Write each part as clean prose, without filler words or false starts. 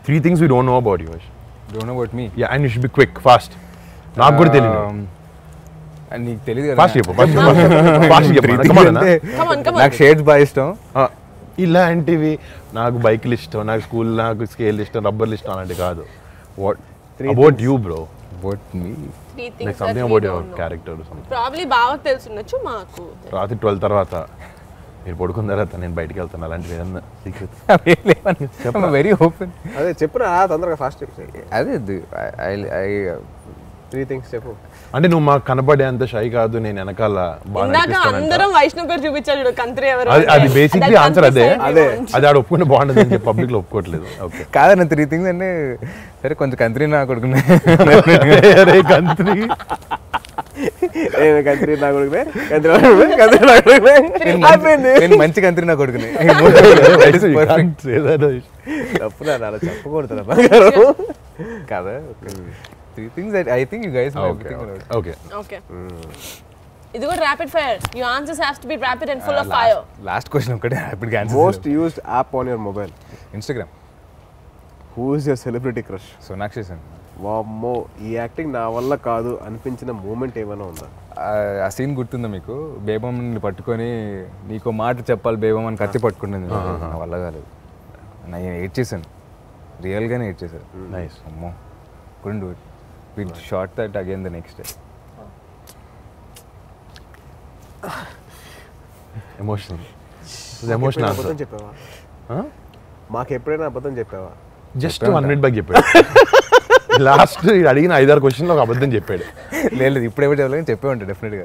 3 things we don't know about you. Don't know about me. Yeah, and you should be quick, fast. నాకు కూడా తెలియదు. నీకు తెలియదు కదా. ఫాస్ట్ చెప్పు. ఫాస్ట్ చెప్పు. నాకు షేడ్స్ బాగా ఇష్టం. ఇలాంటివి నాకు బైక్లు ఇష్టం, నాకు స్కూల్, నాకు స్కేల్ ఇష్టం, రబ్బర్లు ఇష్టం అలాంటివి కాదు. What about you bro? About me. Like something about your character or something. Probably బాగా తెలుసుండొచ్చు మాకు. రాత్రి 12 తర్వాత మీరు పడుకున్న తర్వాత నేను బయటికి వెళ్తాను అలాంటివి ఏదన్నా సీక్రెట్ వెరీ ఓపెన్. అదే చెప్పురా తొందరగా ఫాస్ట్ చెప్పు. అదే ఐ 3 things చెప్పు. అంటే నువ్వు మాకు కనబడే అంత షై కాదు, నేను వెనకాల అందరం వైష్ణవ్ గారు చూపించారు కంత్రి ఎవరు. అది బేసిక్లీ ఆన్సర్ అదే. అది ఆడ ఒప్పుకుంటే బాగుంటుంది అని చెప్పి పబ్లిక్ లో ఒప్పుకోవట్లేదు. ఓకే కాదన్న 3 things అంటే సరే కొంచెం కంత్రి నా కొడుకునే కంత్రి నేను మంచి కంత్రి నా కొడుకునే. చెప్పకూడదు కదా. 3 things that I think you guys know everything about. Okay. ఇది కూడా rapid fire. Your answers have to be rapid and full of fire. Last question ఒకటే rapid answer. Most used app on your mobile? Instagram. Who is your celebrity crush? Sonakshi Sen. వామ్మో, ఈ acting నా వల్ల కాదు అనిపించిన moment ఏమైనా ఉందా? ఆ సీన్ గుర్తుందా మీకు? బేబమ్మని పట్టుకొని నీకు మాట చెప్పాలి బేబమ్మ అని కత్తి పట్టుకుంటుంది. నా వల్ల కాలేదు. నేను ఏడ్ చేశాను, రియల్గానే ఏడ్ చేశాను. నైస్. అమ్మో, couldn't do it. We shot that again the next day. Emotional. అబద్ధం చెప్పావా? మాకు ఎప్పుడైనా అబద్ధం చెప్పావా? జస్ట్ 1 minute బ్యాక్ చెప్పాడు. లాస్ట్ అడిగిన 5-6 క్వశ్చన్లో ఒక అబద్ధం చెప్పాడు. లేదు ఇప్పుడు ఎవరు చెప్పలేదు, చెప్పే ఉంటాడు డెఫినెట్గా.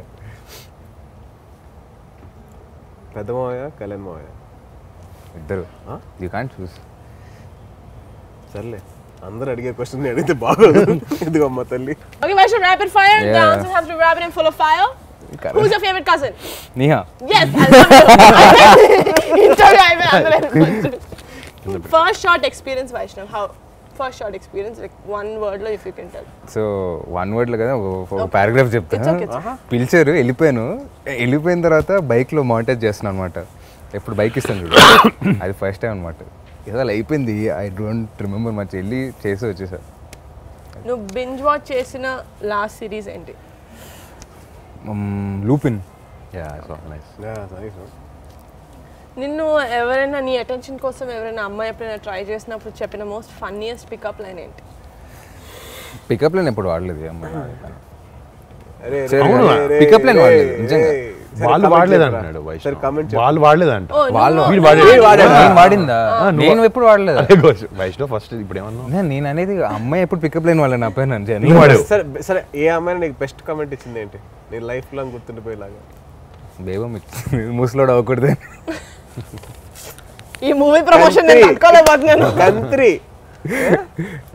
పెద్ద మావయ్య, కళ్యాణ్ మావయ్య ఇద్దరు. You can't choose. సర్లే, అందరూ అడిగే క్వశ్చన్ అడిగితే బాగోదు. ఇదిగో అమ్మ తల్లి. Okay, Vaishnav, rapid fire. The answers have to be rapid and full of fire. Who's your favorite cousin? Neha. Yes, I love you. Interview I will answer. First shot experience, Vaishnav. How? First shot experience, like one word lo if you can tell. So one word lo kada ఒక paragraph చెప్తా. పిలిచారు, వెళ్ళిపోయిన తర్వాత bike లో montage చేస్తున్నాను అనమాట. ఎప్పుడు bike ఇస్తాను చూడు, అది ఫస్ట్ టైం అనమాట. ఏదో అయిపోయింది, ఐ డోంట్ రిమెంబర్ మచ్. వెళ్ళి చేసి వచ్చేసా. నువ్వు బింజ్ వాచ్ చేసిన లాస్ట్ సిరీస్ ఏంటి? లూపిన్. నిన్ను ఎవరైనా నీ అటెన్షన్ కోసం ఎవరైనా అమ్మాయి ఎప్పుడైనా ట్రై చేసినప్పుడు చెప్పిన మోస్ట్ ఫన్నీయెస్ట్ పికప్ లైన్ ఏంటి? పికప్ లైన్ ఎప్పుడు వాడలేదు అమ్మాయి. పికప్ లైన్ వాడలేదు నిజంగా. వాళ్ళు వాడలేదు అంటున్నాడు. వాళ్ళు వాడలేదంట. వాడిందా? నేను ఎప్పుడు వాడలేదు. వైష్ణవ్ ఫస్ట్ ఇప్పుడు ఏమన్నా నేను అనేది అమ్మాయి ఎప్పుడు పికప్ లైన్ వాళ్ళ నా పైన. సరే, ఏ అమ్మాయి నీకు బెస్ట్ కామెంట్ ఇచ్చింది ఏంటి నీ లైఫ్ లాంగ్ గుర్తుండిపోయేలాగా? బేబం ముసలోడు అవ్వకూడదు. ఈ మూవీ ప్రమోషన్ నేను తట్టుకోలేకపోతున్నాను. కంత్రి